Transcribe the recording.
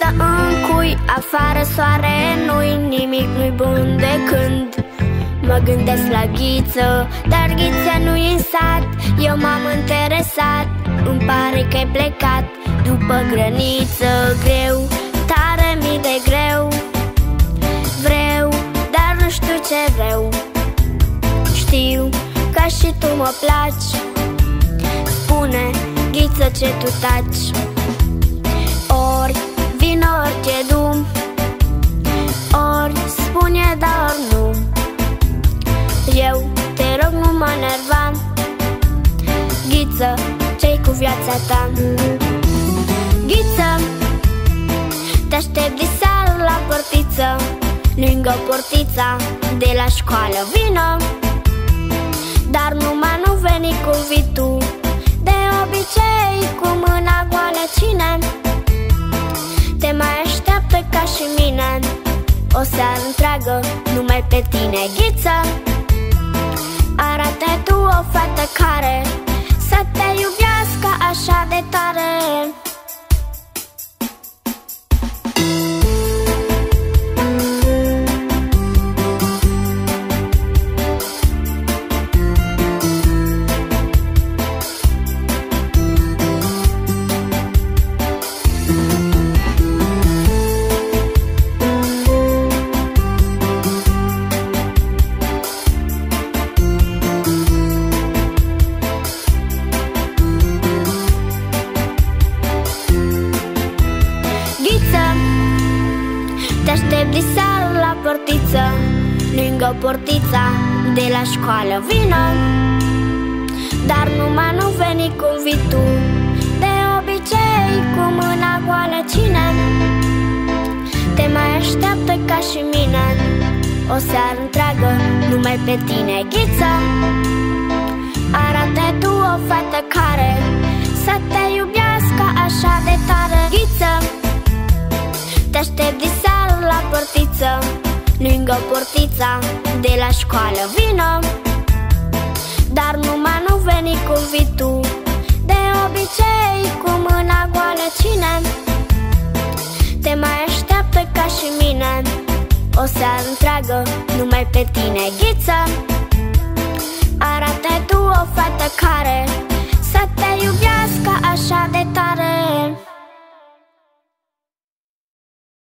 în cui, afară soare nu-i, nimic nu-i bun de când. Mă gândesc la Ghiță, dar Ghiță nu-i în sat. Eu m-am interesat, îmi pare că-i plecat după grăniță. Greu, tare mi de greu. Vreau, dar nu știu ce vreau. Știu că și tu mă placi. Spune, Ghiță, ce tu taci. Ori vine, ori ce dum, ori spune da, ori nu. Eu te rog, nu mă enerva. Ghiță, ce-i cu viața ta? Ghiță, te aștept diseară la portiță, lângă portița de la școală. Vino, dar numai nu veni cum vii tu. De obicei cu mâna goală cine te mai așteaptă ca și mine o seară întreagă numai pe tine. Ghiță, arată tu o fată care să te iubească așa de tare. Te aștept diseară la portiță, lângă portița de la școală. Vino, dar numai nu veni cum vii tu. De obicei cu mâna goală cine te mai așteaptă ca și mine o seară întreagă numai pe tine. Ghiță, arată tu o fată care să te iubească așa de tare. Ghiță, te aștept diseară la portiță, lângă portița de la școală. Vino, dar numai nu veni cum vii tu. De obicei cu mâna goală cine te mai așteaptă ca și mine o seară întreagă numai pe tine. Ghiță, arată tu o fată care să te iubească așa de tare.